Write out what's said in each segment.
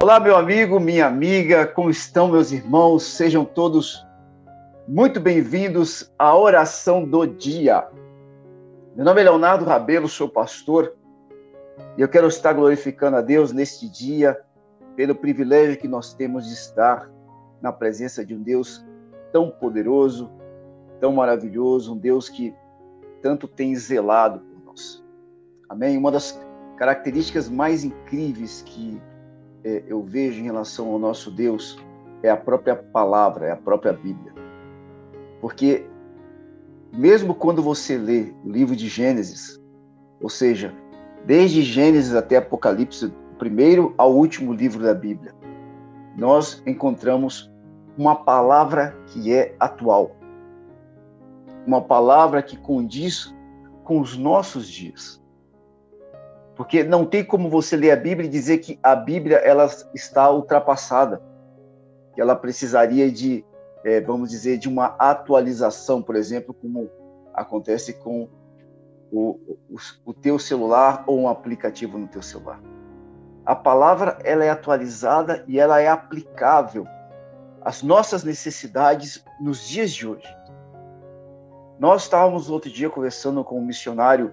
Olá, meu amigo, minha amiga, como estão meus irmãos? Sejam todos muito bem-vindos à oração do dia. Meu nome é Leonardo Rabelo, sou pastor, e eu quero estar glorificando a Deus neste dia, pelo privilégio que nós temos de estar na presença de um Deus tão poderoso, tão maravilhoso, um Deus que tanto tem zelado por nós. Amém? Uma das características mais incríveis que eu vejo em relação ao nosso Deus é a própria palavra, é a própria Bíblia. Porque mesmo quando você lê o livro de Gênesis, ou seja, desde Gênesis até Apocalipse, do primeiro ao último livro da Bíblia, nós encontramos uma palavra que é atual. Uma palavra que condiz com os nossos dias. Porque não tem como você ler a Bíblia e dizer que a Bíblia ela está ultrapassada, que ela precisaria de, vamos dizer, de uma atualização, por exemplo, como acontece com o teu celular ou um aplicativo no teu celular. A palavra ela é atualizada e ela é aplicável às nossas necessidades nos dias de hoje. Nós estávamos outro dia conversando com um missionário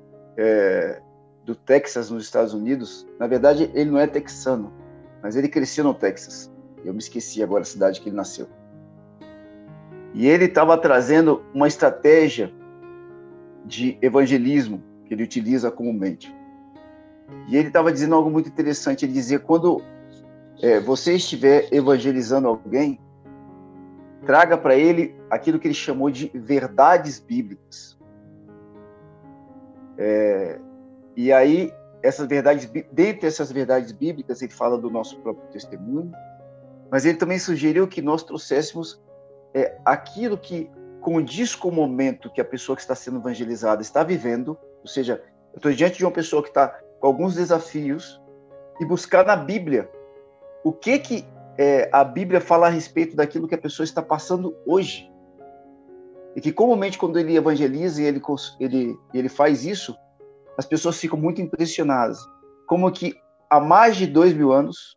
do Texas, nos Estados Unidos. Na verdade, ele não é texano, mas ele cresceu no Texas. Eu me esqueci agora a cidade que ele nasceu. E ele estava trazendo uma estratégia de evangelismo que ele utiliza comumente. E ele estava dizendo algo muito interessante. Ele dizia, quando você estiver evangelizando alguém, traga para ele aquilo que ele chamou de verdades bíblicas. E aí, dentre essas verdades bíblicas, ele fala do nosso próprio testemunho, mas ele também sugeriu que nós trouxéssemos aquilo que condiz com o momento que a pessoa que está sendo evangelizada está vivendo, ou seja, eu estou diante de uma pessoa que está com alguns desafios, e buscar na Bíblia o que a Bíblia fala a respeito daquilo que a pessoa está passando hoje. E que comumente quando ele evangeliza e ele faz isso, as pessoas ficam muito impressionadas. Como que há mais de 2000 anos,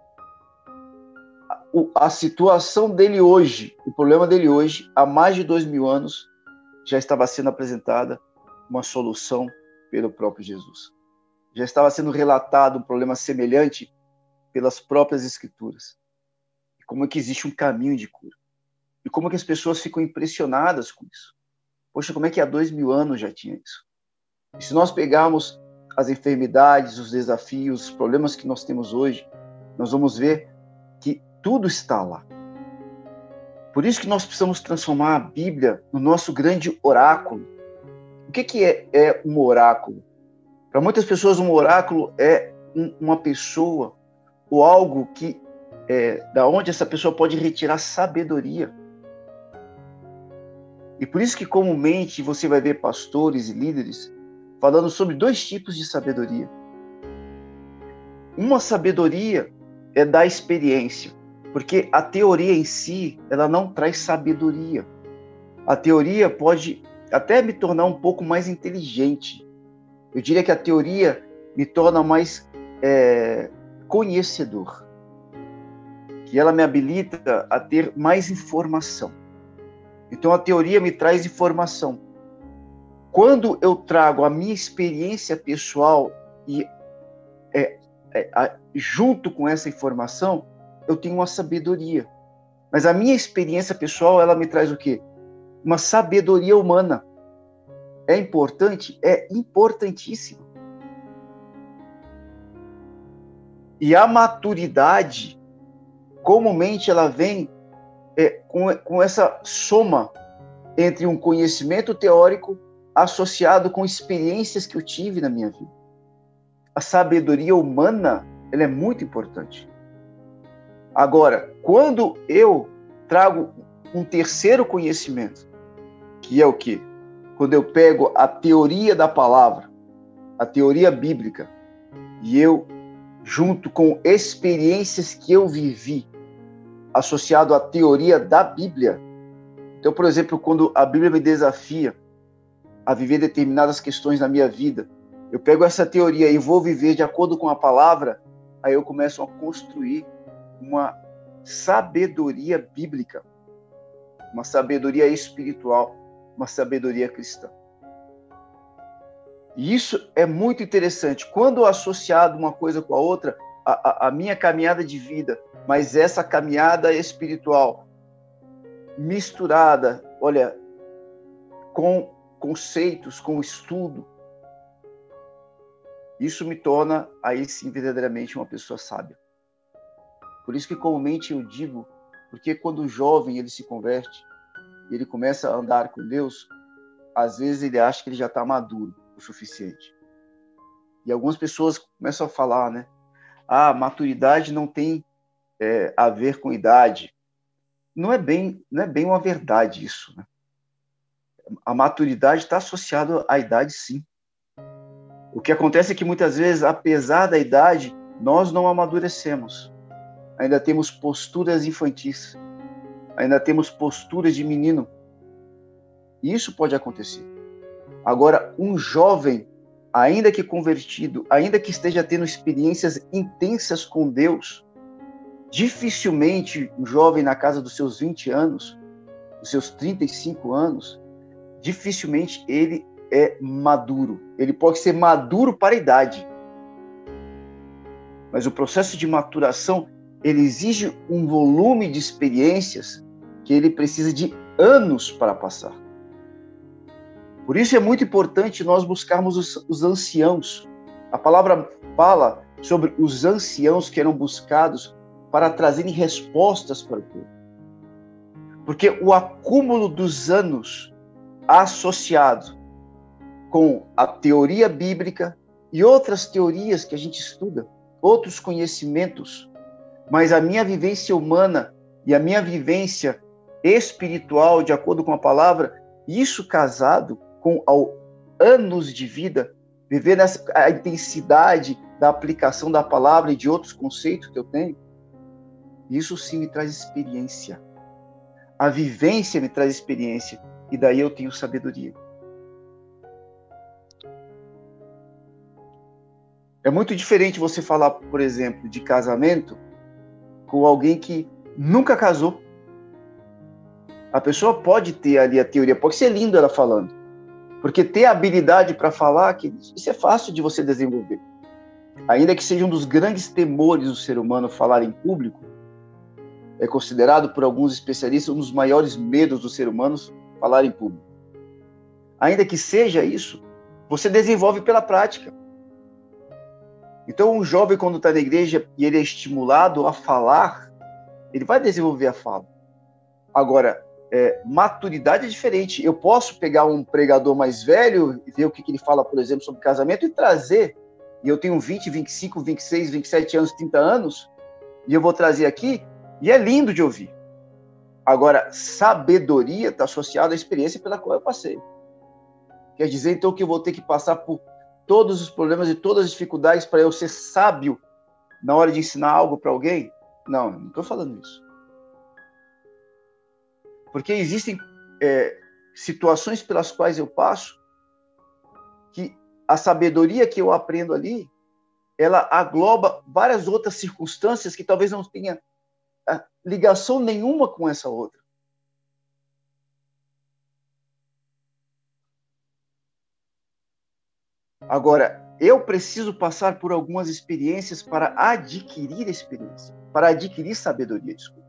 a situação dele hoje, o problema dele hoje, há mais de 2000 anos, já estava sendo apresentada uma solução pelo próprio Jesus. Já estava sendo relatado um problema semelhante pelas próprias Escrituras. E como é que existe um caminho de cura. E como é que as pessoas ficam impressionadas com isso. Poxa, como é que há 2000 anos já tinha isso? E se nós pegarmos as enfermidades, os desafios, os problemas que nós temos hoje, nós vamos ver que tudo está lá. Por isso que nós precisamos transformar a Bíblia no nosso grande oráculo. O que é um oráculo? Para muitas pessoas, um oráculo é uma pessoa ou algo que da onde essa pessoa pode retirar sabedoria. E por isso que comumente você vai ver pastores e líderes falando sobre dois tipos de sabedoria. Uma sabedoria é da experiência, porque a teoria em si, ela não traz sabedoria. A teoria pode até me tornar um pouco mais inteligente. Eu diria que a teoria me torna mais conhecedor, que ela me habilita a ter mais informação. Então a teoria me traz informação. Quando eu trago a minha experiência pessoal e junto com essa informação, eu tenho uma sabedoria. Mas a minha experiência pessoal, ela me traz o quê? Uma sabedoria humana. É importante? É importantíssimo. E a maturidade, comumente, ela vem com essa soma entre um conhecimento teórico associado com experiências que eu tive na minha vida. A sabedoria humana, ela é muito importante. Agora, quando eu trago um terceiro conhecimento, que é o quê? Quando eu pego a teoria da palavra, a teoria bíblica, e eu, junto com experiências que eu vivi, associado à teoria da Bíblia. Então, por exemplo, quando a Bíblia me desafia a viver determinadas questões na minha vida, eu pego essa teoria e vou viver de acordo com a palavra, aí eu começo a construir uma sabedoria bíblica, uma sabedoria espiritual, uma sabedoria cristã. E isso é muito interessante. Quando associado uma coisa com a outra, a minha caminhada de vida, mas essa caminhada espiritual misturada, olha, com conceitos, com estudo, isso me torna, aí sim, verdadeiramente uma pessoa sábia. Por isso que comumente eu digo, porque quando o jovem ele se converte, ele começa a andar com Deus, às vezes ele acha que ele já está maduro o suficiente. E algumas pessoas começam a falar, né? Maturidade não tem a ver com idade. Não é bem uma verdade isso, né? A maturidade está associada à idade, sim. O que acontece é que muitas vezes, apesar da idade, nós não amadurecemos. Ainda temos posturas infantis. Ainda temos posturas de menino. E isso pode acontecer. Agora, um jovem, ainda que convertido, ainda que esteja tendo experiências intensas com Deus, dificilmente um jovem na casa dos seus 20 anos, dos seus 35 anos, dificilmente ele é maduro. Ele pode ser maduro para a idade. Mas o processo de maturação, ele exige um volume de experiências que ele precisa de anos para passar. Por isso é muito importante nós buscarmos os anciãos. A palavra fala sobre os anciãos que eram buscados para trazerem respostas para o povo. Porque o acúmulo dos anos associado com a teoria bíblica e outras teorias que a gente estuda, outros conhecimentos, mas a minha vivência humana e a minha vivência espiritual, de acordo com a palavra, isso casado com anos de vida, viver a intensidade da aplicação da palavra e de outros conceitos que eu tenho, isso sim me traz experiência. A vivência me traz experiência, e daí eu tenho sabedoria. É muito diferente você falar, por exemplo, de casamento com alguém que nunca casou. A pessoa pode ter ali a teoria, pode ser lindo ela falando, porque ter a habilidade para falar, isso é fácil de você desenvolver. Ainda que seja um dos grandes temores do ser humano falar em público, é considerado por alguns especialistas um dos maiores medos do ser humano falar em público. Ainda que seja isso, você desenvolve pela prática. Então, um jovem, quando está na igreja e ele é estimulado a falar, ele vai desenvolver a fala. Agora, maturidade é diferente. Eu posso pegar um pregador mais velho e ver o que ele fala, por exemplo, sobre casamento e trazer. E eu tenho 20, 25, 26, 27 anos, 30 anos, e eu vou trazer aqui, e é lindo de ouvir. Agora, sabedoria está associada à experiência pela qual eu passei. Quer dizer, então, que eu vou ter que passar por todos os problemas e todas as dificuldades para eu ser sábio na hora de ensinar algo para alguém? Não estou falando isso. Porque existem situações pelas quais eu passo que a sabedoria que eu aprendo ali, ela agloba várias outras circunstâncias que talvez não tenha ligação nenhuma com essa outra. Agora, eu preciso passar por algumas experiências para adquirir experiência, para adquirir sabedoria, desculpa.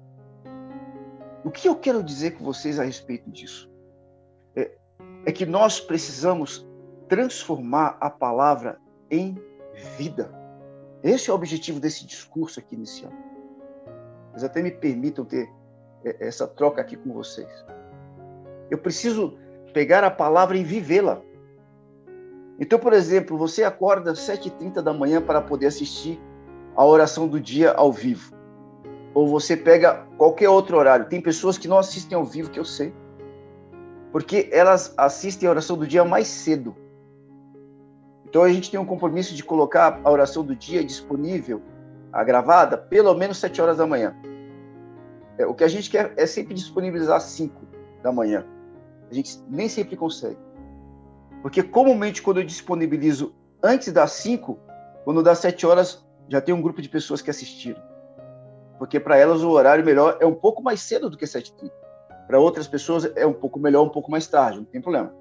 O que eu quero dizer com vocês a respeito disso? É que nós precisamos transformar a palavra em vida. Esse é o objetivo desse discurso aqui inicial. Mas até me permitam ter essa troca aqui com vocês. Eu preciso pegar a palavra e vivê-la. Então, por exemplo, você acorda às 7h30 da manhã para poder assistir a oração do dia ao vivo. Ou você pega qualquer outro horário. Tem pessoas que não assistem ao vivo, que eu sei. Porque elas assistem a oração do dia mais cedo. Então, a gente tem um compromisso de colocar a oração do dia disponível, a gravada, pelo menos 7 horas da manhã. O que a gente quer é sempre disponibilizar às 5 da manhã. A gente nem sempre consegue. Porque, comumente, quando eu disponibilizo antes das 5, quando dá 7 horas, já tem um grupo de pessoas que assistiram. Porque para elas o horário melhor é um pouco mais cedo do que 7h30. Para outras pessoas é um pouco melhor, um pouco mais tarde, não tem problema.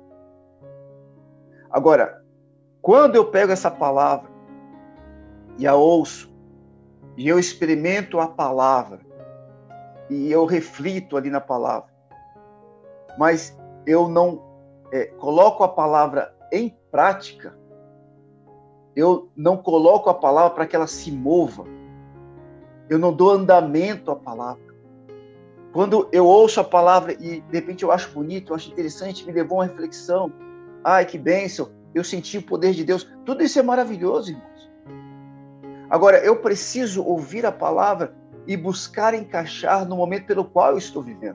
Agora, quando eu pego essa palavra e a ouço, e eu experimento a palavra, e eu reflito ali na palavra, mas eu não coloco a palavra em prática, eu não coloco a palavra para que ela se mova, eu não dou andamento à palavra. Quando eu ouço a palavra e de repente eu acho bonito, eu acho interessante, me levou a uma reflexão, ai que bênção, eu senti o poder de Deus, tudo isso é maravilhoso, irmãos. Agora, eu preciso ouvir a palavra e buscar encaixar no momento pelo qual eu estou vivendo.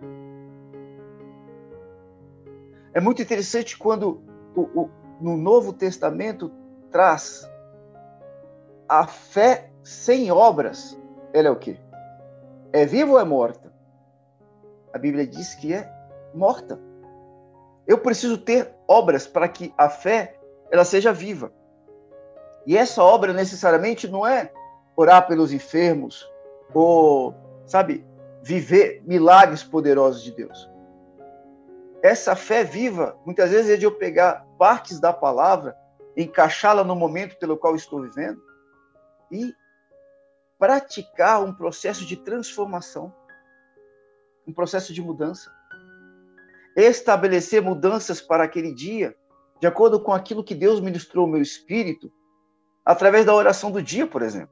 É muito interessante quando no Novo Testamento traz a fé sem obras. Ela é o quê? É viva ou é morta? A Bíblia diz que é morta. Eu preciso ter obras para que a fé ela seja viva. E essa obra necessariamente não é orar pelos enfermos ou, sabe, viver milagres poderosos de Deus. Essa fé viva, muitas vezes, é de eu pegar partes da palavra, encaixá-la no momento pelo qual estou vivendo e praticar um processo de transformação, um processo de mudança. Estabelecer mudanças para aquele dia, de acordo com aquilo que Deus ministrou ao meu espírito, através da oração do dia, por exemplo.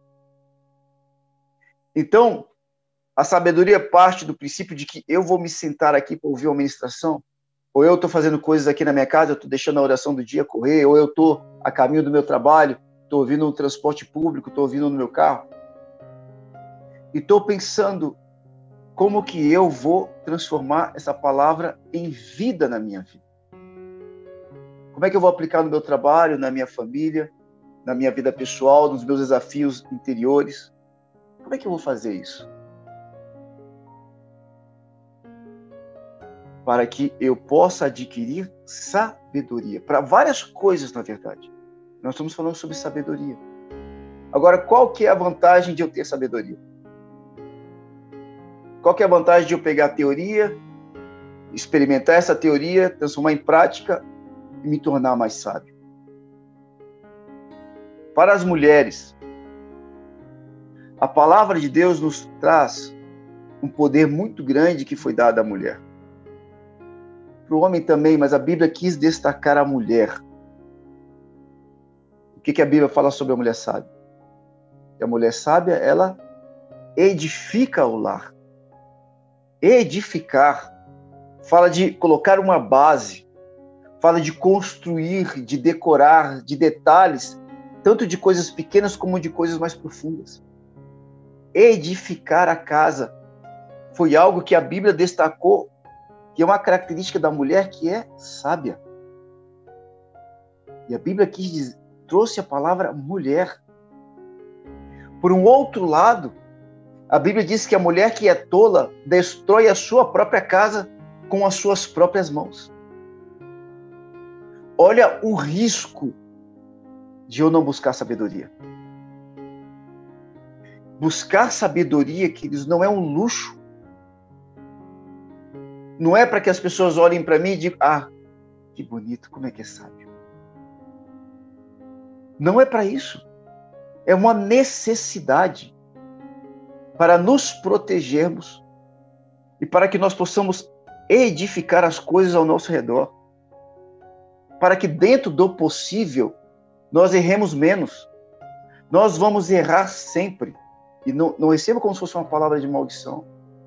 Então, a sabedoria parte do princípio de que eu vou me sentar aqui para ouvir uma ministração, ou eu estou fazendo coisas aqui na minha casa, eu estou deixando a oração do dia correr, ou eu estou a caminho do meu trabalho, estou ouvindo no transporte público, estou ouvindo no meu carro, e estou pensando como que eu vou transformar essa palavra em vida na minha vida. Como é que eu vou aplicar no meu trabalho, na minha família, na minha vida pessoal, nos meus desafios interiores? Como é que eu vou fazer isso? Para que eu possa adquirir sabedoria. Para várias coisas, na verdade. Nós estamos falando sobre sabedoria. Agora, qual que é a vantagem de eu ter sabedoria? Qual que é a vantagem de eu pegar a teoria, experimentar essa teoria, transformar em prática e me tornar mais sábio? Para as mulheres, a palavra de Deus nos traz um poder muito grande que foi dado à mulher. Para o homem também, mas a Bíblia quis destacar a mulher. O que a Bíblia fala sobre a mulher sábia? Que a mulher sábia, ela edifica o lar. Edificar fala de colocar uma base, fala de construir, de decorar, de detalhes, tanto de coisas pequenas como de coisas mais profundas. Edificar a casa foi algo que a Bíblia destacou, que é uma característica da mulher que é sábia. E a Bíblia trouxe a palavra mulher. Por um outro lado, a Bíblia diz que a mulher que é tola destrói a sua própria casa com as suas próprias mãos. Olha o risco de eu não buscar sabedoria. Buscar sabedoria, queridos, não é um luxo. Não é para que as pessoas olhem para mim e digam, ah, que bonito, como é que é sábio. Não é para isso. É uma necessidade para nos protegermos e para que nós possamos edificar as coisas ao nosso redor. Para que dentro do possível nós erremos menos. Nós vamos errar sempre. E não receba como se fosse uma palavra de maldição.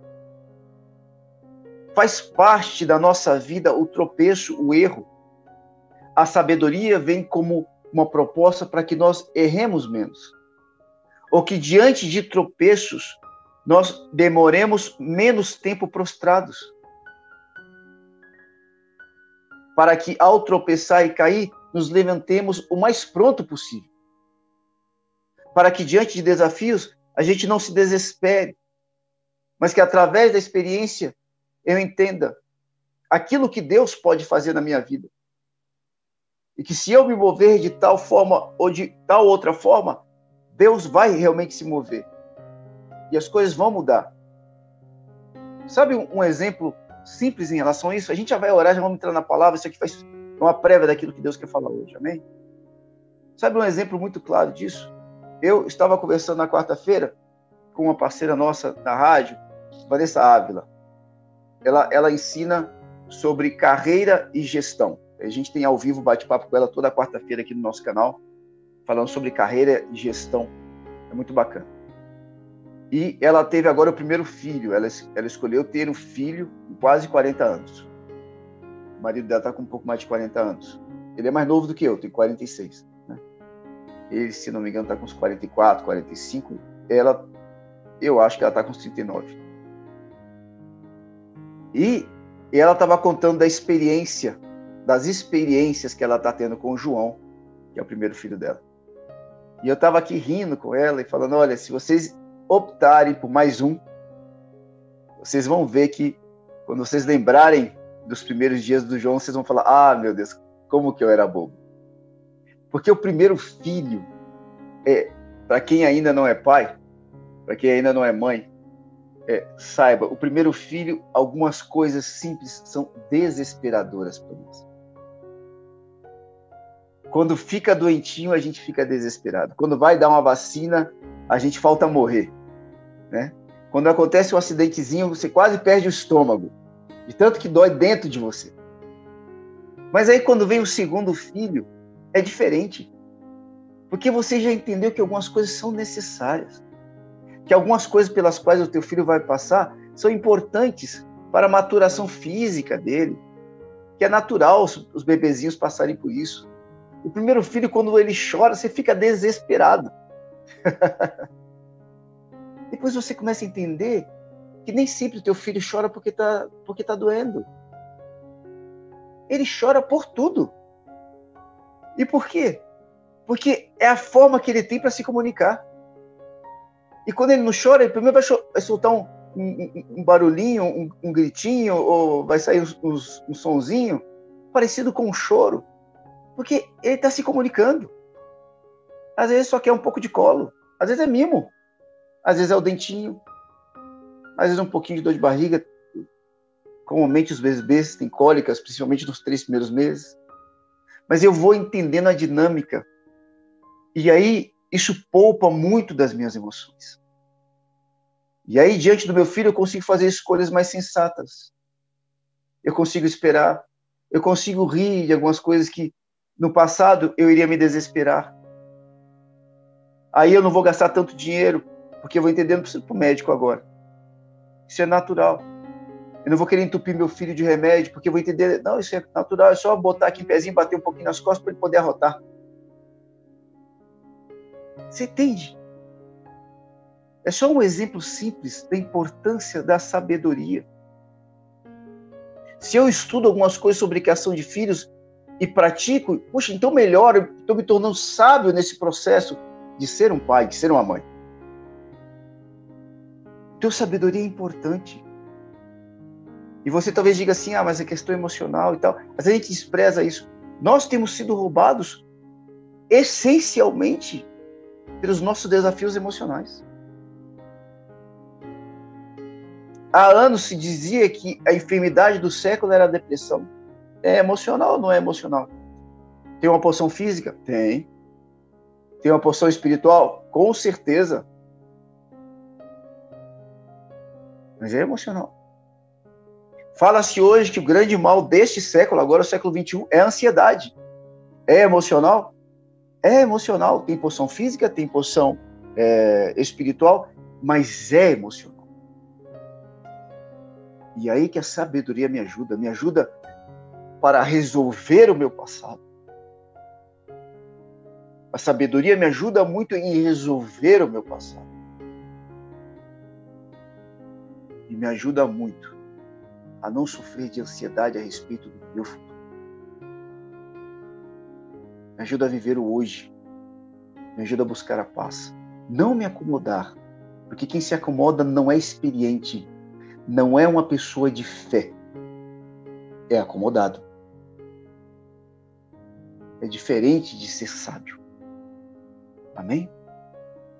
Faz parte da nossa vida o tropeço, o erro. A sabedoria vem como uma proposta para que nós erremos menos. Ou que diante de tropeços, nós demoremos menos tempo prostrados. Para que ao tropeçar e cair, nos levantemos o mais pronto possível. Para que diante de desafios, a gente não se desespere, mas que através da experiência eu entenda aquilo que Deus pode fazer na minha vida. E que se eu me mover de tal forma ou de tal outra forma, Deus vai realmente se mover. E as coisas vão mudar. Sabe um exemplo simples em relação a isso? A gente já vai orar, já vamos entrar na palavra. Isso aqui faz uma prévia daquilo que Deus quer falar hoje. Amém? Sabe um exemplo muito claro disso? Eu estava conversando na quarta-feira com uma parceira nossa da rádio, Vanessa Ávila. Ela ensina sobre carreira e gestão. A gente tem ao vivo bate-papo com ela toda quarta-feira aqui no nosso canal, falando sobre carreira e gestão. É muito bacana. E ela teve agora o primeiro filho. Ela escolheu ter um filho com quase 40 anos. O marido dela está com um pouco mais de 40 anos. Ele é mais novo do que eu, tem 46. Né? Ele, se não me engano, está com uns 44, 45. Eu acho que ela está com uns 39. E ela estava contando das experiências que ela está tendo com o João, que é o primeiro filho dela. E eu estava aqui rindo com ela e falando, olha, se vocês optarem por mais um, vocês vão ver que quando vocês lembrarem dos primeiros dias do João, vocês vão falar, ah, meu Deus, como que eu era bobo. Porque o primeiro filho, para quem ainda não é pai, para quem ainda não é mãe, saiba, o primeiro filho, algumas coisas simples são desesperadoras para nós. Quando fica doentinho, a gente fica desesperado. Quando vai dar uma vacina, a gente falta morrer. Né? Quando acontece um acidentezinho, você quase perde o estômago, de tanto que dói dentro de você. Mas aí quando vem o segundo filho, é diferente. Porque você já entendeu que algumas coisas são necessárias. Que algumas coisas pelas quais o teu filho vai passar são importantes para a maturação física dele. Que é natural os bebezinhos passarem por isso. O primeiro filho, quando ele chora, você fica desesperado. Depois você começa a entender que nem sempre o teu filho chora porque tá doendo. Ele chora por tudo. E por quê? Porque é a forma que ele tem para se comunicar. E quando ele não chora, ele primeiro vai soltar um barulhinho, um gritinho, ou vai sair um sonzinho parecido com um choro. Porque ele está se comunicando. Às vezes só quer um pouco de colo. Às vezes é mimo. Às vezes é o dentinho. Às vezes um pouquinho de dor de barriga. Comumente os bebês têm cólicas, principalmente nos 3 primeiros meses. Mas eu vou entendendo a dinâmica. E aí, isso poupa muito das minhas emoções. E aí, diante do meu filho, eu consigo fazer escolhas mais sensatas. Eu consigo esperar. Eu consigo rir de algumas coisas que, no passado, eu iria me desesperar. Aí eu não vou gastar tanto dinheiro, porque eu vou entender, não preciso ir para o médico agora. Isso é natural. Eu não vou querer entupir meu filho de remédio, porque eu vou entender, não, isso é natural, é só botar aqui em pezinho, bater um pouquinho nas costas para ele poder arrotar. Você entende? É só um exemplo simples da importância da sabedoria. Se eu estudo algumas coisas sobre criação de filhos e pratico, puxa, então melhor, eu estou me tornando sábio nesse processo de ser um pai, de ser uma mãe. Então, sabedoria é importante. E você talvez diga assim, mas é questão emocional e tal. Mas a gente despreza isso. Nós temos sido roubados essencialmente pelos nossos desafios emocionais. Há anos se dizia que a enfermidade do século era a depressão. É emocional ou não é emocional? Tem uma porção física? Tem. Tem uma porção espiritual? Com certeza. Mas é emocional. Fala-se hoje que o grande mal deste século, agora o século XXI, é a ansiedade. É emocional? É emocional. Tem porção física, tem porção espiritual, mas é emocional. E aí que a sabedoria me ajuda para resolver o meu passado. A sabedoria me ajuda muito em resolver o meu passado. E me ajuda muito a não sofrer de ansiedade a respeito do meu futuro. Me ajuda a viver o hoje. Me ajuda a buscar a paz. Não me acomodar. Porque quem se acomoda não é experiente. Não é uma pessoa de fé. É acomodado. É diferente de ser sábio. Amém?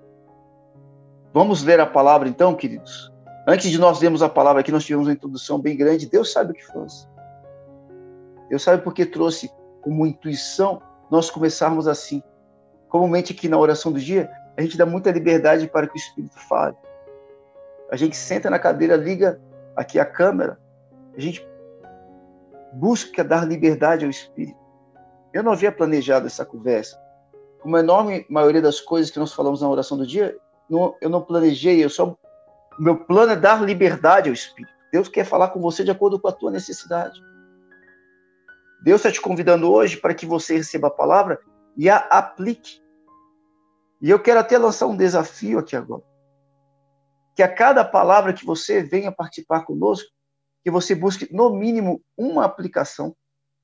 Vamos ler a palavra então, queridos? Antes de nós lermos a palavra aqui, nós tivemos uma introdução bem grande. Deus sabe o que faz. Deus sabe porque trouxe como intuição nós começarmos assim. Comumente aqui na oração do dia, a gente dá muita liberdade para que o Espírito fale. A gente senta na cadeira, liga aqui a câmera, a gente busca dar liberdade ao Espírito. Eu não havia planejado essa conversa. Como a enorme maioria das coisas que nós falamos na oração do dia, eu não planejei, o meu plano é dar liberdade ao Espírito. Deus quer falar com você de acordo com a tua necessidade. Deus está te convidando hoje para que você receba a palavra e a aplique. E eu quero até lançar um desafio aqui agora. Que a cada palavra que você venha participar conosco, que você busque, no mínimo, uma aplicação.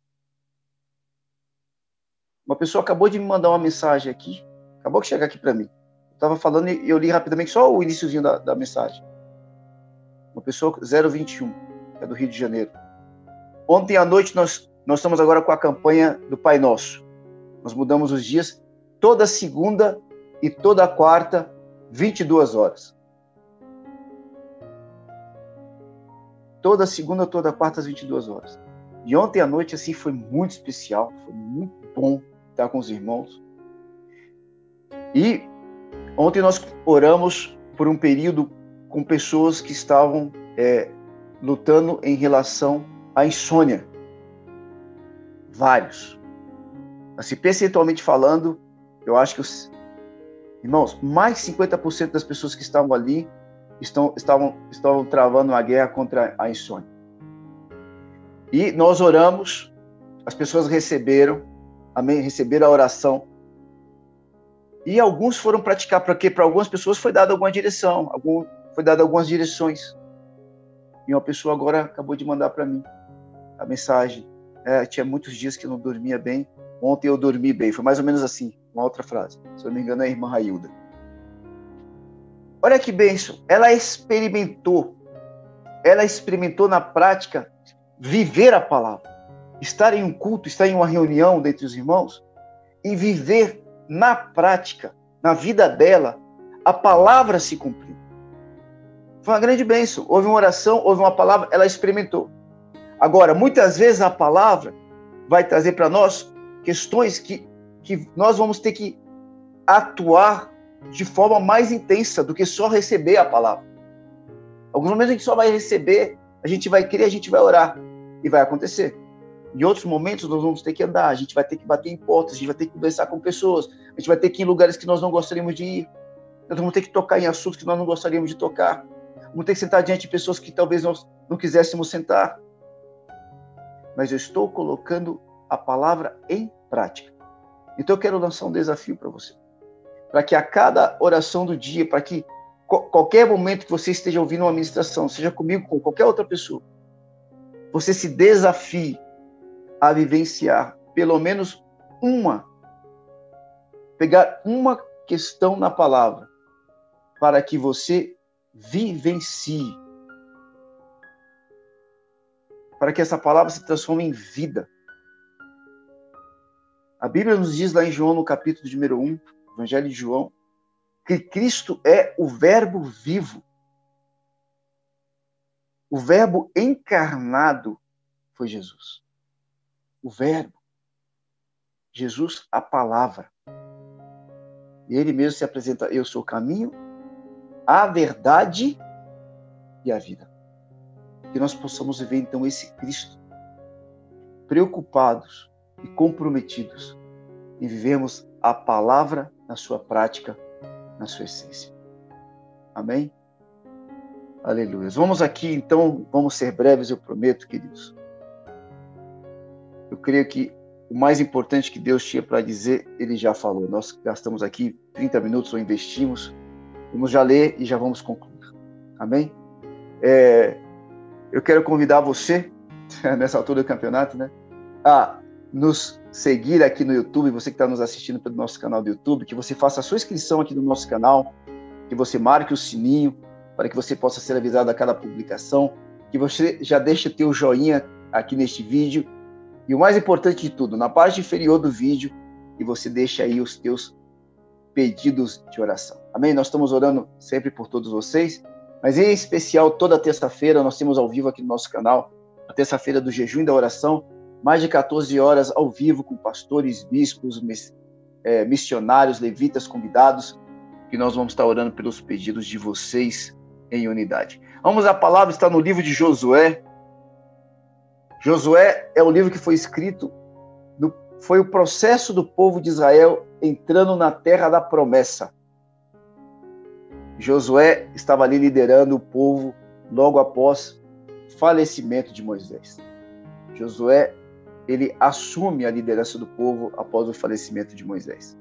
Uma pessoa acabou de me mandar uma mensagem aqui, acabou de chegar aqui para mim. Eu estava falando e eu li rapidamente só o iniciozinho da mensagem. Uma pessoa 021, que é do Rio de Janeiro. Ontem à noite nós estamos agora com a campanha do Pai Nosso. Nós mudamos os dias, toda segunda e toda quarta, 22 horas. Toda segunda, toda quarta, às 22 horas. E ontem à noite, assim, foi muito especial, foi muito bom estar com os irmãos. E ontem nós oramos por um período com pessoas que estavam lutando em relação à insônia. Vários. Assim, percentualmente falando, eu acho que irmãos, mais de 50% das pessoas que estavam ali estavam travando uma guerra contra a insônia. E nós oramos, as pessoas receberam, amém, receberam a oração. E alguns foram praticar, porque para algumas pessoas foi dada alguma direção, foi dada algumas direções. E uma pessoa agora acabou de mandar para mim a mensagem. Tinha muitos dias que eu não dormia bem, ontem eu dormi bem. Foi mais ou menos assim, uma outra frase. Se eu não me engano, é a irmã Railda. Olha que bênção, ela experimentou na prática viver a palavra, estar em um culto, estar em uma reunião dentre os irmãos e viver na prática, na vida dela, a palavra se cumpriu. Foi uma grande bênção, houve uma oração, houve uma palavra, ela experimentou. Agora, muitas vezes a palavra vai trazer para nós questões que nós vamos ter que atuar de forma mais intensa do que só receber a palavra. Alguns momentos a gente só vai receber, a gente vai crer, a gente vai orar e vai acontecer. Em outros momentos nós vamos ter que andar, a gente vai ter que bater em portas, a gente vai ter que conversar com pessoas, a gente vai ter que ir em lugares que nós não gostaríamos de ir, nós vamos ter que tocar em assuntos que nós não gostaríamos de tocar, vamos ter que sentar diante de pessoas que talvez nós não quiséssemos sentar. Mas eu estou colocando a palavra em prática. Então eu quero lançar um desafio para você. Para que a cada oração do dia, para que qualquer momento que você esteja ouvindo uma ministração, seja comigo, com qualquer outra pessoa, você se desafie a vivenciar pelo menos pegar uma questão na palavra, para que você vivencie, para que essa palavra se transforme em vida. A Bíblia nos diz lá em João, no capítulo de número 1, Evangelho de João, que Cristo é o Verbo vivo. O Verbo encarnado foi Jesus. O Verbo. Jesus, a palavra. E ele mesmo se apresenta, eu sou o caminho, a verdade e a vida. Que nós possamos viver, então, esse Cristo, preocupados e comprometidos em vivermos a palavra na sua prática, na sua essência. Amém? Aleluia. Vamos aqui, então, vamos ser breves, eu prometo, queridos. Eu creio que o mais importante que Deus tinha para dizer, Ele já falou. Nós gastamos aqui 30 minutos ou investimos. Vamos já ler e já vamos concluir. Amém? Eu quero convidar você, nessa altura do campeonato, né, a nos seguir aqui no YouTube, você que está nos assistindo pelo nosso canal do YouTube, que você faça a sua inscrição aqui no nosso canal, que você marque o sininho, para que você possa ser avisado a cada publicação, que você já deixe o teu joinha aqui neste vídeo, e o mais importante de tudo, na parte inferior do vídeo, que você deixe aí os teus pedidos de oração. Amém? Nós estamos orando sempre por todos vocês, mas em especial toda terça-feira nós temos ao vivo aqui no nosso canal, a terça-feira do jejum e da oração, mais de 14 horas ao vivo com pastores, bispos, missionários, levitas, convidados, que nós vamos estar orando pelos pedidos de vocês em unidade. Vamos, a palavra está no livro de Josué. Josué é o livro que foi escrito, foi o processo do povo de Israel entrando na terra da promessa. Josué estava ali liderando o povo logo após o falecimento de Moisés. Josué, ele assume a liderança do povo após o falecimento de Moisés.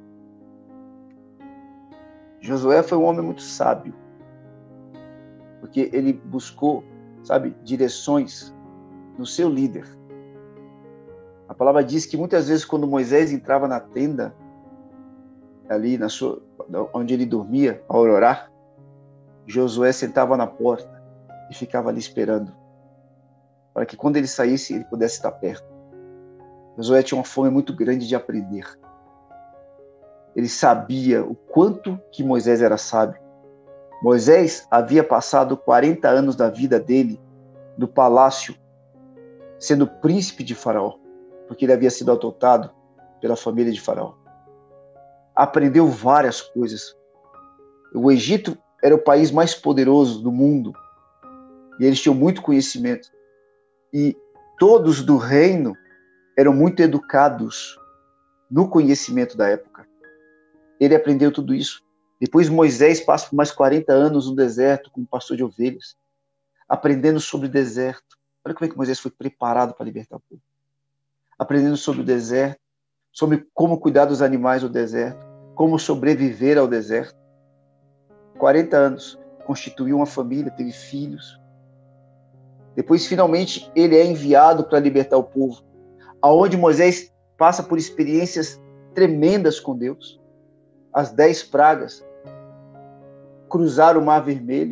Josué foi um homem muito sábio, porque ele buscou, direções no seu líder. A palavra diz que muitas vezes quando Moisés entrava na tenda, ali onde ele dormia, ao orar, Josué sentava na porta e ficava ali esperando, para que quando ele saísse, ele pudesse estar perto. Josué tinha uma fome muito grande de aprender. Ele sabia o quanto que Moisés era sábio. Moisés havia passado 40 anos da vida dele no palácio, sendo príncipe de Faraó, porque ele havia sido adotado pela família de Faraó. Aprendeu várias coisas. O Egito era o país mais poderoso do mundo, e eles tinham muito conhecimento. E todos do reino eram muito educados no conhecimento da época. Ele aprendeu tudo isso. Depois Moisés passa por mais 40 anos no deserto como pastor de ovelhas, aprendendo sobre o deserto. Olha como é que Moisés foi preparado para libertar o povo. Aprendendo sobre o deserto, sobre como cuidar dos animais do deserto, como sobreviver ao deserto. 40 anos, constituiu uma família, teve filhos. Depois, finalmente, ele é enviado para libertar o povo, aonde Moisés passa por experiências tremendas com Deus. As 10 pragas, cruzar o Mar Vermelho.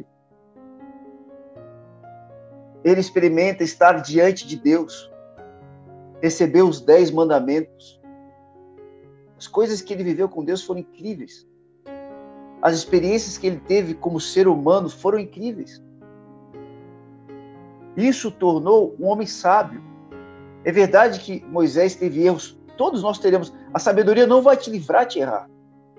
Ele experimenta estar diante de Deus, receber os 10 mandamentos. As coisas que ele viveu com Deus foram incríveis. As experiências que ele teve como ser humano foram incríveis. Isso tornou um homem sábio. É verdade que Moisés teve erros, todos nós teremos. A sabedoria não vai te livrar de errar.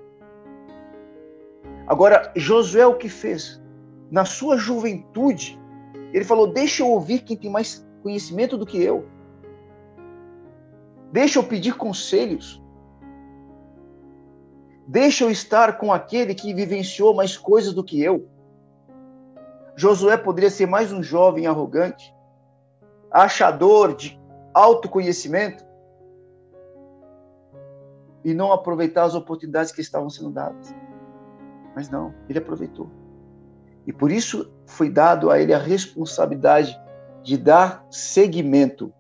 Agora, Josué o que fez? Na sua juventude, ele falou, deixa eu ouvir quem tem mais conhecimento do que eu. Deixa eu pedir conselhos. Deixa eu estar com aquele que vivenciou mais coisas do que eu. Josué poderia ser mais um jovem arrogante, achador de autoconhecimento, e não aproveitar as oportunidades que estavam sendo dadas. Mas não, ele aproveitou. E por isso foi dado a ele a responsabilidade de dar seguimento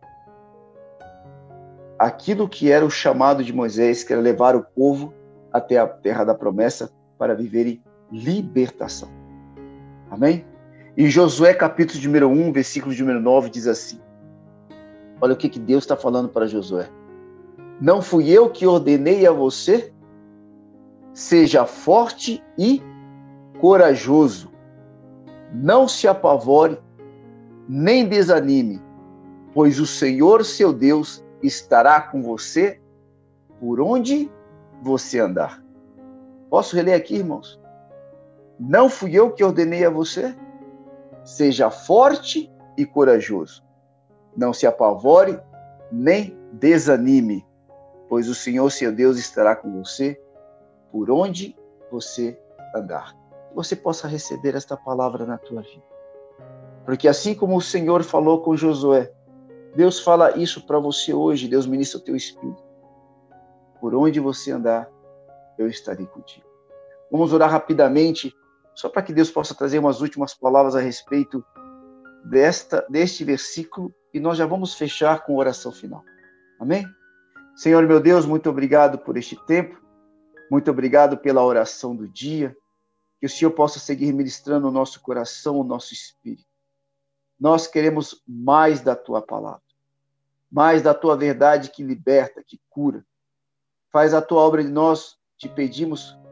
àquilo que era o chamado de Moisés, que era levar o povo até a terra da promessa para viverem libertação. Amém? Em Josué capítulo número 1, versículo número 9, diz assim. Olha o que Deus está falando para Josué. Não fui eu que ordenei a você? Seja forte e corajoso. Não se apavore, nem desanime, pois o Senhor, seu Deus, estará com você por onde você andar. Posso reler aqui, irmãos? Não fui eu que ordenei a você? Seja forte e corajoso. Não se apavore, nem desanime, pois o Senhor, seu Deus, estará com você por onde você andar. Que você possa receber esta palavra na tua vida. Porque assim como o Senhor falou com Josué, Deus fala isso para você hoje, Deus ministra o teu espírito. Por onde você andar, eu estarei contigo. Vamos orar rapidamente, só para que Deus possa trazer umas últimas palavras a respeito deste versículo, e nós já vamos fechar com a oração final. Amém? Senhor, meu Deus, muito obrigado por este tempo, muito obrigado pela oração do dia, que o Senhor possa seguir ministrando o nosso coração, o nosso espírito. Nós queremos mais da tua palavra, mais da tua verdade que liberta, que cura. Faz a tua obra de nós, te pedimos,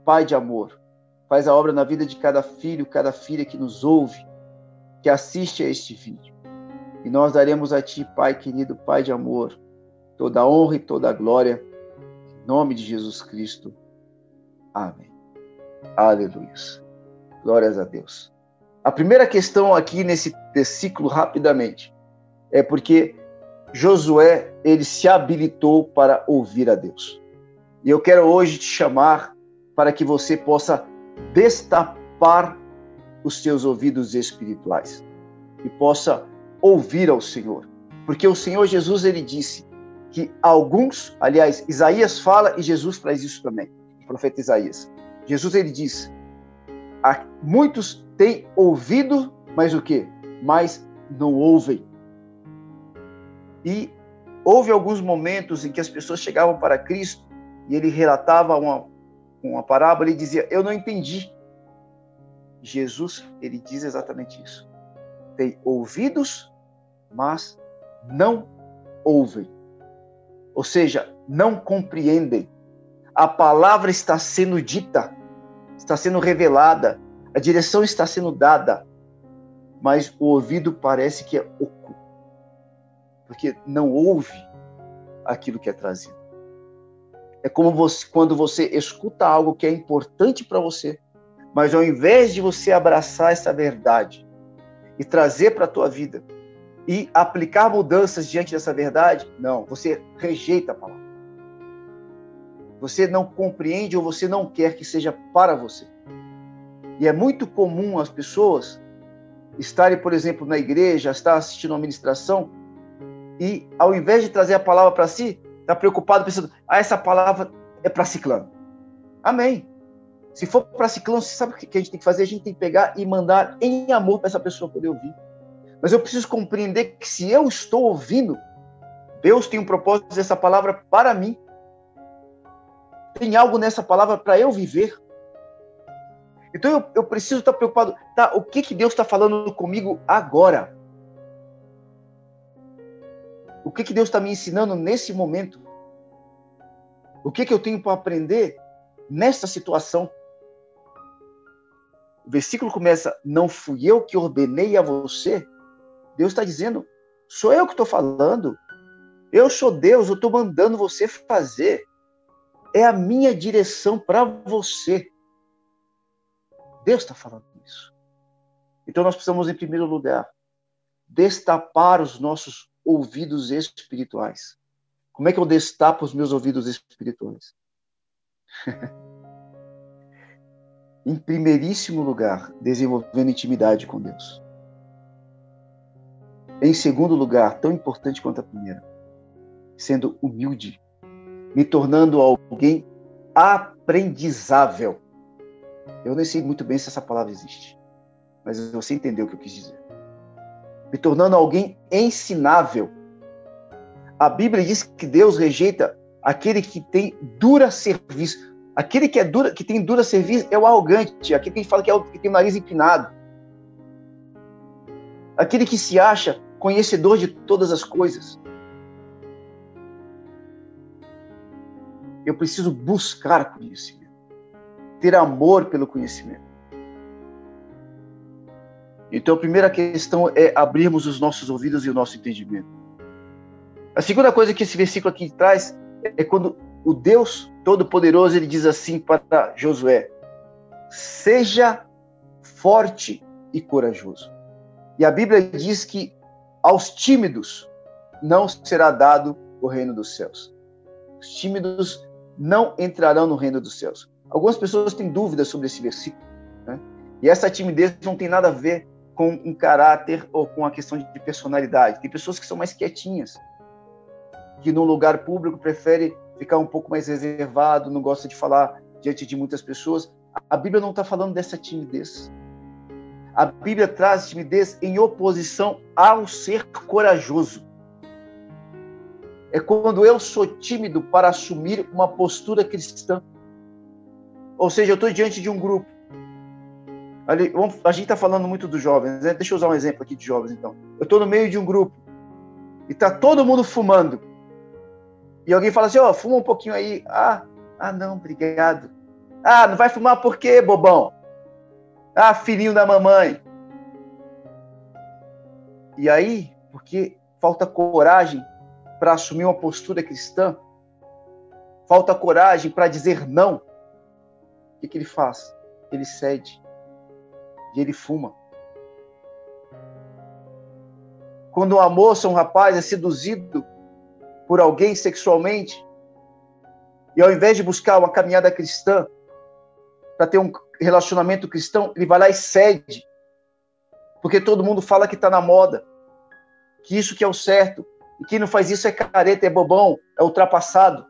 Pai de amor. Faz a obra na vida de cada filho, cada filha que nos ouve, que assiste a este vídeo. E nós daremos a Ti, Pai querido, Pai de amor, toda a honra e toda a glória, em nome de Jesus Cristo. Amém. Aleluia. Glórias a Deus. A primeira questão aqui nesse versículo, rapidamente, é porque Josué, ele se habilitou para ouvir a Deus. E eu quero hoje te chamar para que você possa destapar os seus ouvidos espirituais e possa ouvir ao Senhor. Porque o Senhor Jesus, ele disse que alguns, aliás, Isaías fala e Jesus traz isso também, o profeta Isaías. Jesus, ele diz, muitos têm ouvido, mas o quê? Mas não ouvem. E houve alguns momentos em que as pessoas chegavam para Cristo e ele relatava uma parábola e dizia, eu não entendi. Jesus, ele diz exatamente isso. Tem ouvidos, mas não ouvem. Ou seja, não compreendem. A palavra está sendo dita, está sendo revelada, a direção está sendo dada, mas o ouvido parece que é oco, porque não ouve aquilo que é trazido. É como quando você escuta algo que é importante para você, mas ao invés de você abraçar essa verdade e trazer para a tua vida e aplicar mudanças diante dessa verdade, não, você rejeita a palavra. Você não compreende ou você não quer que seja para você. E é muito comum as pessoas estarem, por exemplo, na igreja, estar assistindo uma ministração e, ao invés de trazer a palavra para si, está preocupado pensando, essa palavra é para ciclano. Amém. Se for para ciclano, você sabe o que a gente tem que fazer? A gente tem que pegar e mandar em amor para essa pessoa poder ouvir. Mas eu preciso compreender que se eu estou ouvindo, Deus tem um propósito dessa palavra para mim. Tem algo nessa palavra para eu viver. Então eu preciso estar preocupado. Tá, o que Deus está falando comigo agora? O que Deus está me ensinando nesse momento? O que eu tenho para aprender nessa situação? O versículo começa, não fui eu que ordenei a você. Deus está dizendo, sou eu que estou falando. Eu sou Deus, eu estou mandando você fazer. É a minha direção para você. Deus está falando isso. Então nós precisamos, em primeiro lugar, destapar os nossos ouvidos espirituais. Como é que eu destapo os meus ouvidos espirituais? Em primeiríssimo lugar, desenvolvendo intimidade com Deus. Em segundo lugar, tão importante quanto a primeira, sendo humilde, me tornando alguém aprendizável. Eu nem sei muito bem se essa palavra existe, mas você entendeu o que eu quis dizer. Me tornando alguém ensinável. A Bíblia diz que Deus rejeita aquele que tem dura serviço. Aquele que tem dura serviço é o arrogante, aquele que a gente fala que tem o nariz empinado. Aquele que se acha conhecedor de todas as coisas. Eu preciso buscar conhecimento. Ter amor pelo conhecimento. Então, a primeira questão é abrirmos os nossos ouvidos e o nosso entendimento. A segunda coisa que esse versículo aqui traz é quando o Deus Todo-Poderoso, ele diz assim para Josué, seja forte e corajoso. E a Bíblia diz que aos tímidos não será dado o reino dos céus. Os tímidos não entrarão no reino dos céus. Algumas pessoas têm dúvidas sobre esse versículo, né? E essa timidez não tem nada a ver com um caráter ou com a questão de personalidade. Tem pessoas que são mais quietinhas, que no lugar público prefere ficar um pouco mais reservado, não gosta de falar diante de muitas pessoas. A Bíblia não está falando dessa timidez. A Bíblia traz timidez em oposição ao ser corajoso. É quando eu sou tímido para assumir uma postura cristã. Ou seja, eu estou diante de um grupo. A gente está falando muito dos jovens, né? Deixa eu usar um exemplo aqui de jovens, então. Eu estou no meio de um grupo e está todo mundo fumando. E alguém fala assim, fuma um pouquinho aí. Não, obrigado. Ah, não vai fumar por quê, bobão? Ah, filhinho da mamãe. E aí, porque falta coragem para assumir uma postura cristã, falta coragem para dizer não, o que ele faz? Ele cede e ele fuma. Quando uma moça, um rapaz é seduzido por alguém sexualmente, e ao invés de buscar uma caminhada cristã, para ter um relacionamento cristão, ele vai lá e cede. Porque todo mundo fala que está na moda, que isso que é o certo, e quem não faz isso é careta, é bobão, é ultrapassado.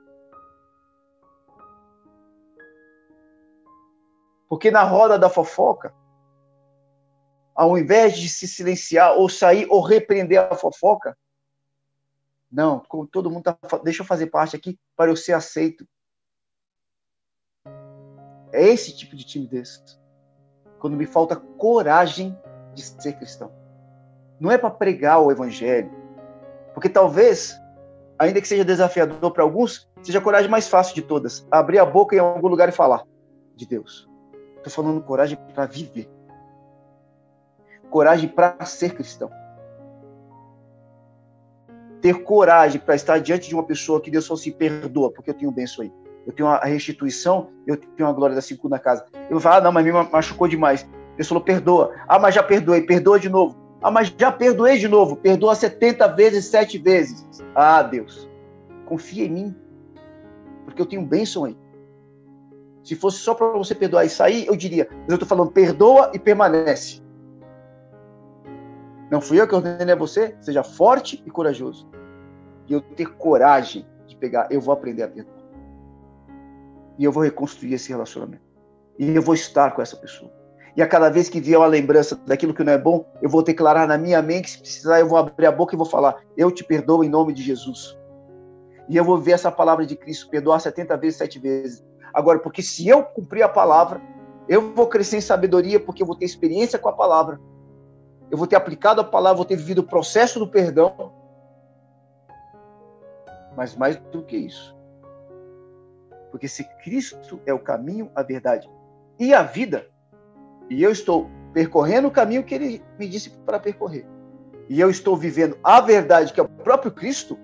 Porque na roda da fofoca, ao invés de se silenciar, ou sair, ou repreender a fofoca, não, como todo mundo tá, deixa eu fazer parte aqui para eu ser aceito. É esse tipo de timidez. Quando me falta coragem de ser cristão. Não é para pregar o evangelho, porque talvez, ainda que seja desafiador para alguns, seja a coragem mais fácil de todas. Abrir a boca em algum lugar e falar de Deus. Estou falando coragem para viver. Coragem para ser cristão. Ter coragem para estar diante de uma pessoa que Deus falou assim, perdoa, porque eu tenho bênção aí. Eu tenho a restituição, eu tenho a glória da segunda casa. Eu vou falar, não, mas me machucou demais. Deus falou, perdoa. Ah, mas já perdoei, perdoa de novo. Ah, mas já perdoei de novo. Perdoa 70 vezes, 7 vezes. Ah, Deus, confia em mim, porque eu tenho bênção aí. Se fosse só para você perdoar e sair, eu diria, mas eu estou falando, perdoa e permanece. Não fui eu que ordenei a você? Seja forte e corajoso. E eu ter coragem de pegar, eu vou aprender a perdoar. E eu vou reconstruir esse relacionamento. E eu vou estar com essa pessoa. E a cada vez que vier uma lembrança daquilo que não é bom, eu vou declarar na minha mente, se precisar, eu vou abrir a boca e vou falar, eu te perdoo em nome de Jesus. E eu vou ver essa palavra de Cristo, perdoar 70 vezes, 7 vezes. Agora, porque se eu cumprir a palavra, eu vou crescer em sabedoria, porque eu vou ter experiência com a palavra. Eu vou ter aplicado a palavra, vou ter vivido o processo do perdão. Mas mais do que isso. Porque se Cristo é o caminho, a verdade e a vida, e eu estou percorrendo o caminho que Ele me disse para percorrer, e eu estou vivendo a verdade, que é o próprio Cristo,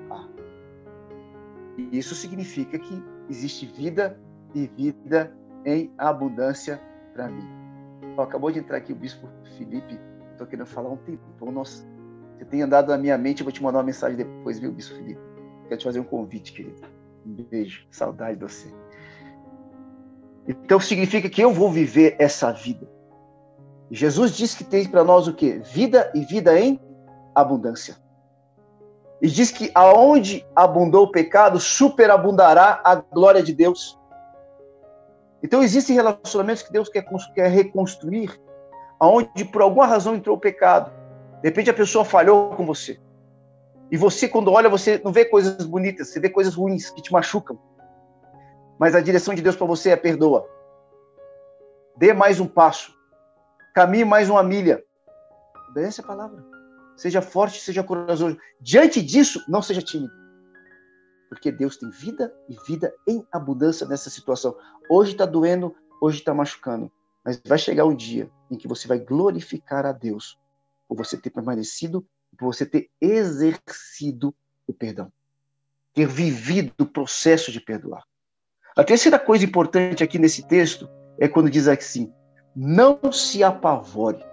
isso significa que existe vida e vida em abundância para mim. Acabou de entrar aqui o Bispo Felipe, estou querendo falar um tempo. Nossa, você tem andado na minha mente, eu vou te mandar uma mensagem depois, viu, Bispo Felipe? Quero te fazer um convite, querido. Um beijo, saudade de você. Então significa que eu vou viver essa vida. Jesus disse que tem para nós o quê? Vida e vida em abundância. E diz que aonde abundou o pecado, superabundará a glória de Deus. Então existem relacionamentos que Deus quer reconstruir, aonde por alguma razão entrou o pecado. De repente a pessoa falhou com você. E você, quando olha, você não vê coisas bonitas, você vê coisas ruins que te machucam. Mas a direção de Deus para você é perdoa. Dê mais um passo. Caminhe mais uma milha. Obedece a palavra. Seja forte, seja corajoso. Diante disso, não seja tímido. Porque Deus tem vida e vida em abundância nessa situação. Hoje está doendo, hoje está machucando. Mas vai chegar um dia em que você vai glorificar a Deus por você ter permanecido, por você ter exercido o perdão. Ter vivido o processo de perdoar. A terceira coisa importante aqui nesse texto é quando diz assim, não se apavore.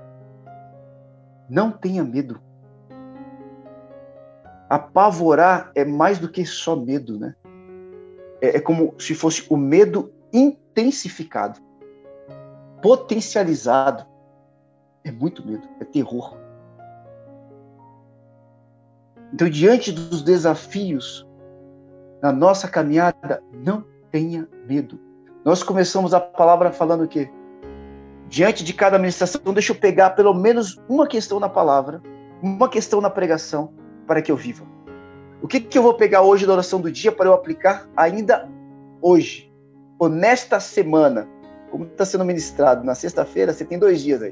Não tenha medo. Apavorar é mais do que só medo, né? É como se fosse o medo intensificado, potencializado. É muito medo, é terror. Então, diante dos desafios na nossa caminhada, não tenha medo. Nós começamos a palavra falando o quê? Diante de cada ministração, deixa eu pegar pelo menos uma questão na palavra, uma questão na pregação, para que eu viva. O que eu vou pegar hoje da oração do dia para eu aplicar ainda hoje, ou nesta semana, como está sendo ministrado na sexta-feira, você tem 2 dias aí.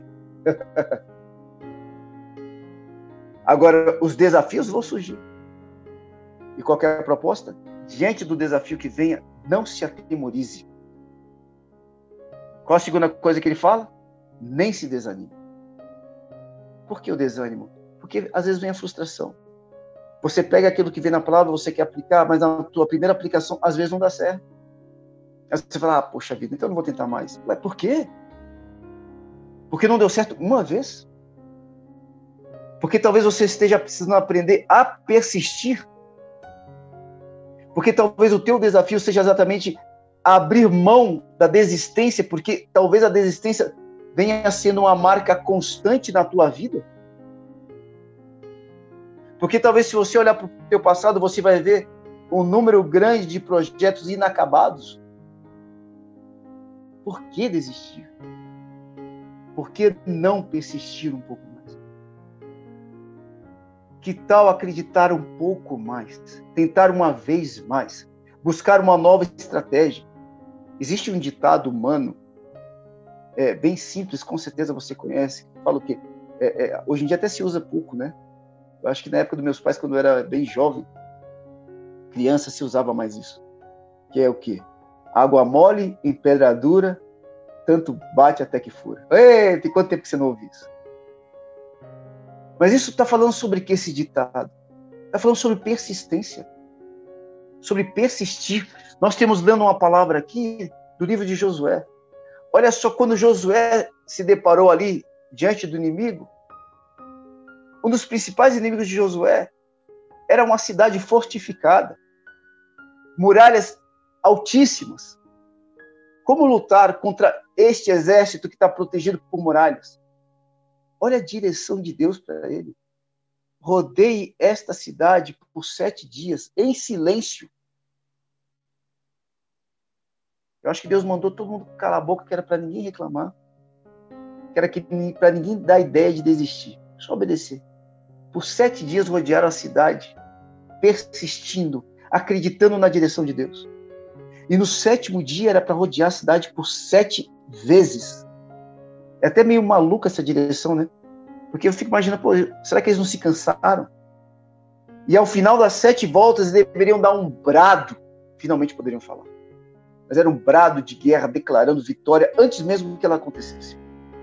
Agora, os desafios vão surgir. E qual é a proposta? Diante do desafio que venha, não se atemorize. Qual a segunda coisa que ele fala? Nem se desanime. Por que o desânimo? Porque às vezes vem a frustração. Você pega aquilo que vem na palavra, você quer aplicar, mas na tua primeira aplicação, às vezes não dá certo. Aí você fala, poxa vida, então eu não vou tentar mais. Ué, por quê? Porque não deu certo uma vez? Porque talvez você esteja precisando aprender a persistir. Porque talvez o teu desafio seja exatamente abrir mão da desistência, porque talvez a desistência venha sendo uma marca constante na tua vida. Porque talvez se você olhar para o teu passado, você vai ver um número grande de projetos inacabados. Por que desistir? Por que não persistir um pouco mais? Que tal acreditar um pouco mais? Tentar uma vez mais? Buscar uma nova estratégia? Existe um ditado humano, bem simples, com certeza você conhece, que fala o quê? Hoje em dia até se usa pouco, né? Eu acho que na época dos meus pais, quando eu era bem jovem, criança, se usava mais isso. Que é o quê? Água mole em pedra dura, tanto bate até que fura. Ei, tem quanto tempo que você não ouve isso? Mas isso está falando sobre que esse ditado? Está falando sobre persistência. Sobre persistir. Nós temos lendo uma palavra aqui do livro de Josué. Olha só, quando Josué se deparou ali diante do inimigo, um dos principais inimigos de Josué era uma cidade fortificada, muralhas altíssimas. Como lutar contra este exército que está protegido por muralhas? Olha a direção de Deus para ele. Rodeie esta cidade por 7 dias, em silêncio. Eu acho que Deus mandou todo mundo calar a boca, que era para ninguém reclamar, que era para ninguém dar ideia de desistir. Só obedecer. Por 7 dias rodearam a cidade, persistindo, acreditando na direção de Deus. E no 7º dia era para rodear a cidade por 7 vezes. É até meio maluca essa direção, né? Porque eu fico imaginando, pô, será que eles não se cansaram? E ao final das 7 voltas, eles deveriam dar um brado. Finalmente poderiam falar. Mas era um brado de guerra, declarando vitória, antes mesmo que ela acontecesse.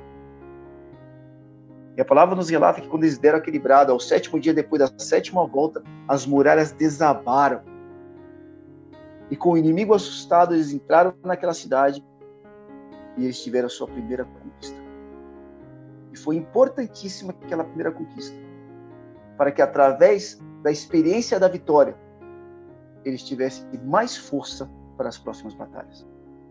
E a palavra nos relata que quando eles deram aquele brado, ao 7º dia depois da 7ª volta, as muralhas desabaram. E com o inimigo assustado, eles entraram naquela cidade e eles tiveram a sua primeira conquista. E foi importantíssima aquela primeira conquista, para que através da experiência da vitória, eles tivessem mais força para as próximas batalhas.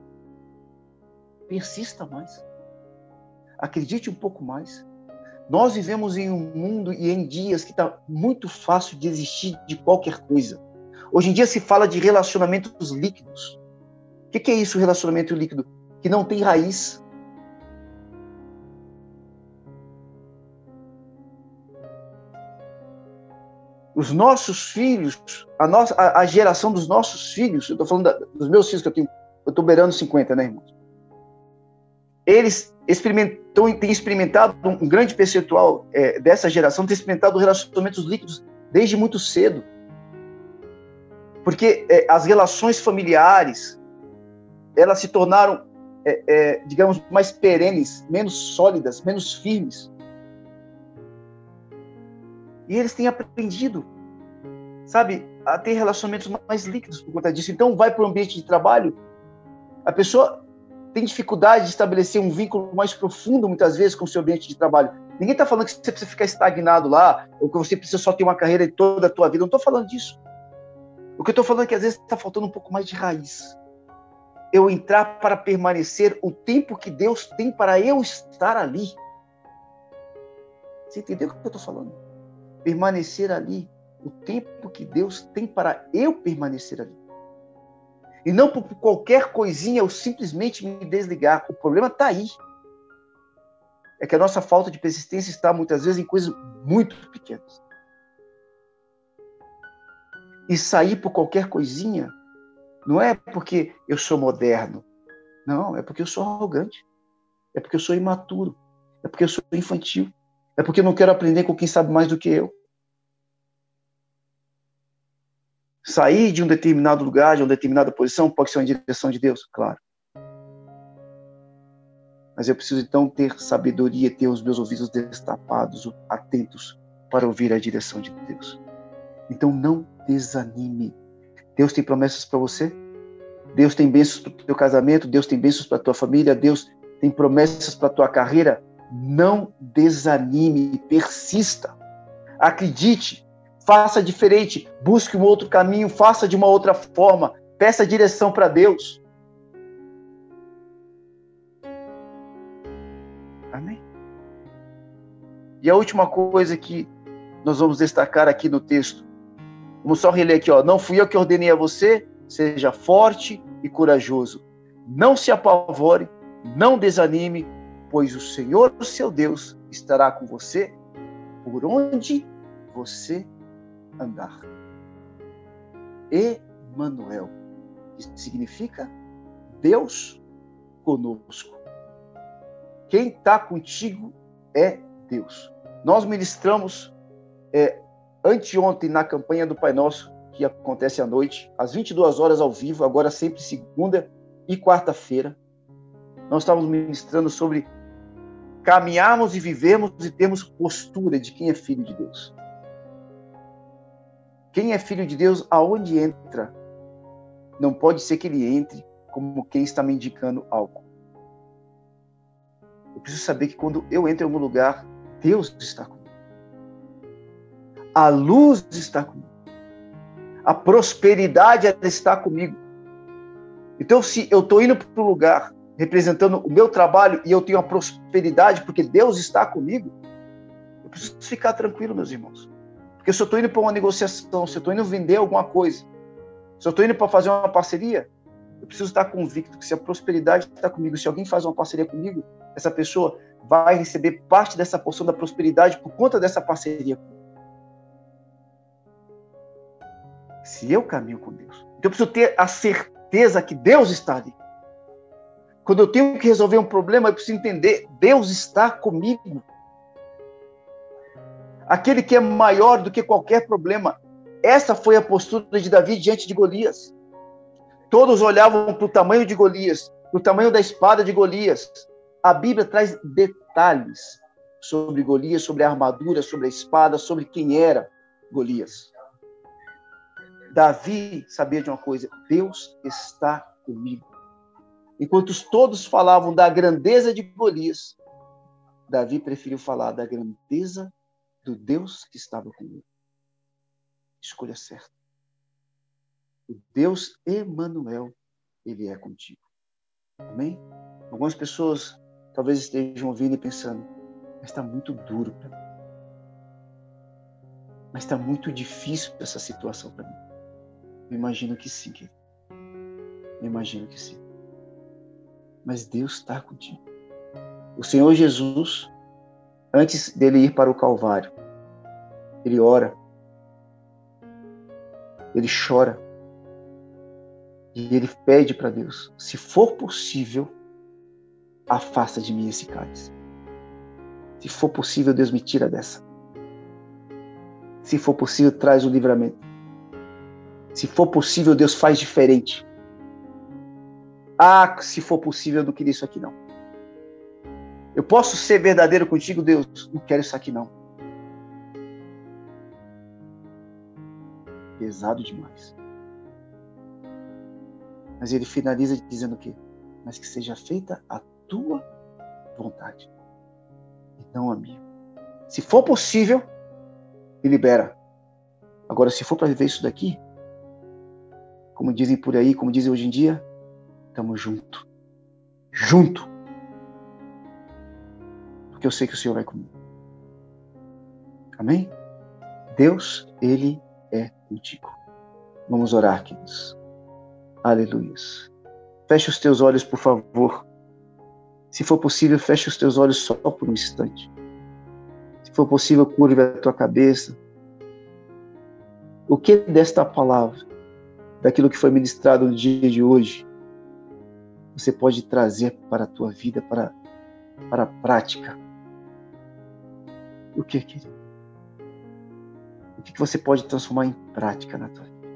Persista mais. Acredite um pouco mais. Nós vivemos em um mundo e em dias que está muito fácil desistir de qualquer coisa. Hoje em dia se fala de relacionamentos líquidos. O que é isso, relacionamento líquido? Que não tem raiz. Os nossos filhos, a geração dos nossos filhos, eu estou falando dos meus filhos, que eu estou beirando 50, né, irmãos? Eles têm experimentado, um grande percentual dessa geração tem experimentado relacionamentos líquidos desde muito cedo. Porque as relações familiares, elas se tornaram, digamos, mais perenes, menos sólidas, menos firmes. E eles têm aprendido, sabe, a ter relacionamentos mais líquidos por conta disso. Então, vai para o ambiente de trabalho, a pessoa tem dificuldade de estabelecer um vínculo mais profundo, muitas vezes, com o seu ambiente de trabalho. Ninguém está falando que você precisa ficar estagnado lá, ou que você precisa só ter uma carreira de toda a tua vida. Eu não estou falando disso. O que eu estou falando é que, às vezes, está faltando um pouco mais de raiz. Eu entrar para permanecer o tempo que Deus tem para eu estar ali. Você entendeu o que eu estou falando? Permanecer ali o tempo que Deus tem para eu permanecer ali. E não por qualquer coisinha eu simplesmente me desligar. O problema está aí. É que a nossa falta de persistência está muitas vezes em coisas muito pequenas. E sair por qualquer coisinha não é porque eu sou moderno. Não, é porque eu sou arrogante. É porque eu sou imaturo. É porque eu sou infantil. É porque eu não quero aprender com quem sabe mais do que eu. Sair de um determinado lugar, de uma determinada posição, pode ser uma direção de Deus, claro. Mas eu preciso então ter sabedoria, ter os meus ouvidos destapados, atentos para ouvir a direção de Deus. Então não desanime. Deus tem promessas para você. Deus tem bênçãos para o teu casamento. Deus tem bênçãos para a tua família. Deus tem promessas para a tua carreira. Não desanime, persista. Acredite, faça diferente, busque um outro caminho, faça de uma outra forma, peça direção para Deus. Amém? E a última coisa que nós vamos destacar aqui no texto, vamos só reler aqui, ó. Não fui eu que ordenei a você, seja forte e corajoso. Não se apavore, não desanime, pois o Senhor, o seu Deus, estará com você por onde você andar. Emanuel, que significa Deus conosco. Quem está contigo é Deus. Nós ministramos anteontem na campanha do Pai Nosso, que acontece à noite, às 22 horas ao vivo, agora sempre segunda e quarta-feira. Nós estávamos ministrando sobre caminharmos e vivermos e termos postura de quem é filho de Deus. Quem é filho de Deus, aonde entra, não pode ser que ele entre como quem está me indicando algo. Eu preciso saber que quando eu entro em algum lugar, Deus está comigo. A luz está comigo. A prosperidade ela está comigo. Então, se eu estou indo para um lugar representando o meu trabalho e eu tenho a prosperidade porque Deus está comigo, eu preciso ficar tranquilo, meus irmãos. Porque se eu estou indo para uma negociação, se eu estou indo vender alguma coisa, se eu estou indo para fazer uma parceria, eu preciso estar convicto que se a prosperidade está comigo, se alguém faz uma parceria comigo, essa pessoa vai receber parte dessa porção da prosperidade por conta dessa parceria comigo. Se eu caminho com Deus. Então eu preciso ter a certeza que Deus está ali. Quando eu tenho que resolver um problema, eu preciso entender, Deus está comigo. Aquele que é maior do que qualquer problema. Essa foi a postura de Davi diante de Golias. Todos olhavam para o tamanho de Golias, para o tamanho da espada de Golias. A Bíblia traz detalhes sobre Golias, sobre a armadura, sobre a espada, sobre quem era Golias. Davi sabia de uma coisa, Deus está comigo. Enquanto todos falavam da grandeza de Golias, Davi preferiu falar da grandeza do Deus que estava comigo. Escolha certa. O Deus Emanuel, ele é contigo. Amém? Algumas pessoas talvez estejam ouvindo e pensando, mas está muito duro para mim. Mas está muito difícil essa situação para mim. Eu imagino que sim, querido. Eu imagino que sim. Mas Deus está contigo. O Senhor Jesus, antes dele ir para o Calvário, ele ora, ele chora, e ele pede para Deus, se for possível, afasta de mim esse cálice. Se for possível, Deus me tira dessa. Se for possível, traz o livramento. Se for possível, Deus faz diferente. Ah, se for possível, eu não queria isso aqui não. Eu posso ser verdadeiro contigo, Deus? Não quero isso aqui não. Pesado demais. Mas ele finaliza dizendo o quê? Mas que seja feita a tua vontade e não a minha. Se for possível, me libera. Agora, se for para viver isso daqui, como dizem por aí, como dizem hoje em dia, estamos junto. Junto. Porque eu sei que o Senhor vai comigo. Amém? Deus, ele é contigo. Vamos orar, queridos. Aleluia. Feche os teus olhos, por favor. Se for possível, feche os teus olhos só por um instante. Se for possível, curva a tua cabeça. O que desta palavra, daquilo que foi ministrado no dia de hoje, você pode trazer para a tua vida, para a prática? O que, querido? O que você pode transformar em prática na tua vida?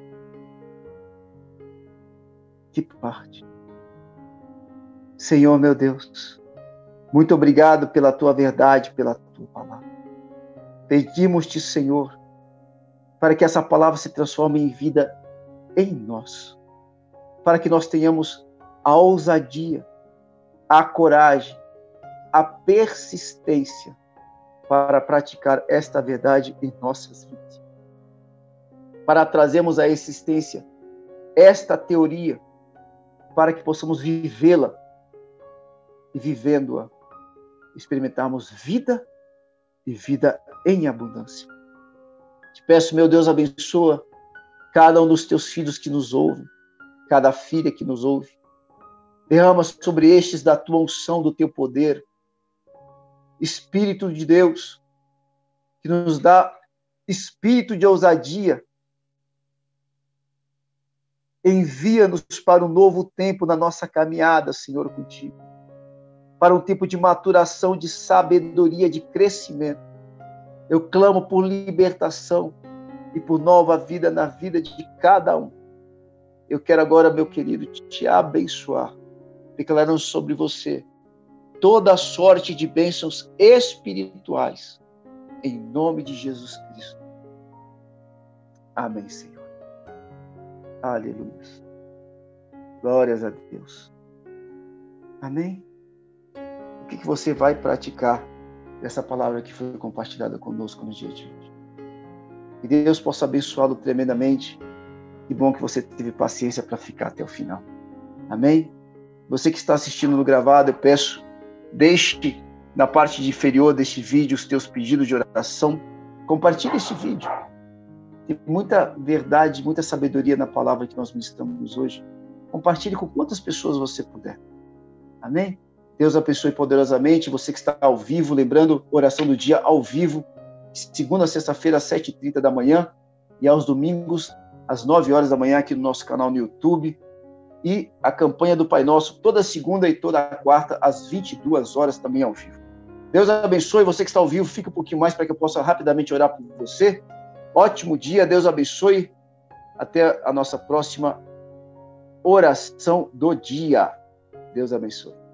Que parte? Senhor, meu Deus, Muito obrigado pela tua verdade, pela tua palavra. Pedimos-te, Senhor, para que essa palavra se transforme em vida em nós, para que nós tenhamos a ousadia, a coragem, a persistência para praticar esta verdade em nossas vidas, para trazermos à existência esta teoria, para que possamos vivê-la e, vivendo-a, experimentarmos vida e vida em abundância. Te peço, meu Deus, abençoa cada um dos teus filhos que nos ouvem, cada filha que nos ouve. Derrama sobre estes da tua unção, do teu poder. Espírito de Deus, que nos dá espírito de ousadia. Envia-nos para um novo tempo na nossa caminhada, Senhor, contigo. Para um tempo de maturação, de sabedoria, de crescimento. Eu clamo por libertação e por nova vida na vida de cada um. Eu quero agora, meu querido, te abençoar, declarando sobre você toda a sorte de bênçãos espirituais, em nome de Jesus Cristo. Amém, Senhor. Aleluia. Glórias a Deus. Amém? O que você vai praticar dessa palavra que foi compartilhada conosco no dia de hoje? Que Deus possa abençoá-lo tremendamente. Que bom que você teve paciência para ficar até o final. Amém? Você que está assistindo no gravado, eu peço, deixe na parte inferior deste vídeo os teus pedidos de oração. Compartilhe este vídeo. Tem muita verdade, muita sabedoria na palavra que nós ministramos hoje. Compartilhe com quantas pessoas você puder. Amém? Deus abençoe poderosamente. Você que está ao vivo, lembrando, oração do dia ao vivo, segunda a sexta-feira, às 7h30 da manhã, e aos domingos, às 9 horas da manhã, aqui no nosso canal no YouTube. E a campanha do Pai Nosso, toda segunda e toda quarta, às 22 horas, também ao vivo. Deus abençoe. Você que está ao vivo, fica um pouquinho mais para que eu possa rapidamente orar por você. Ótimo dia, Deus abençoe. Até a nossa próxima oração do dia. Deus abençoe.